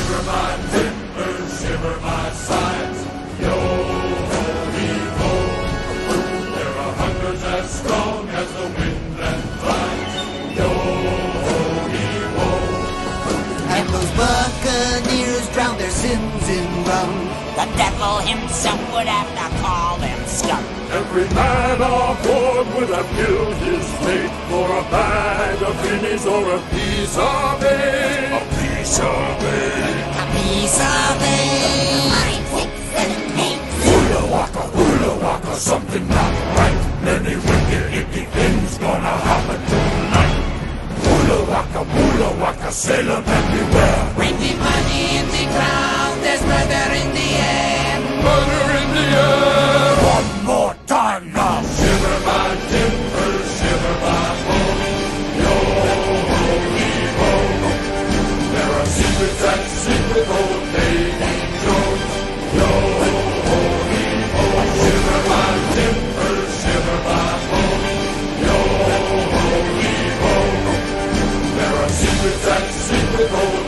Shiver my timbers, shiver my sides. Yo-ho-dee-ho. There are hundreds as strong as the wind and tide. Yo-ho-dee-ho. And those buccaneers drown their sins in rum. The devil himself would have to call them scum. Every man aboard would have killed his mate for a bag of guineas or a piece of bait. A piece of bait. A piece of bait. 5, 6, 7, 8. Hula waka, something not right. Many wicked, icky things gonna happen tonight. Hula waka, sailor man beware. Bring the money in the ground, there's murder in the air. Murder in the air. One more time now. Shiver my timbers, shiver my bones. Yo-ho-dee-ho. There are secrets that sleep with old Lady Jones. Yo-ho-dee-ho. Shiver my timbers, shiver my bones. Yo-ho-dee-ho. There are secrets that sleep with old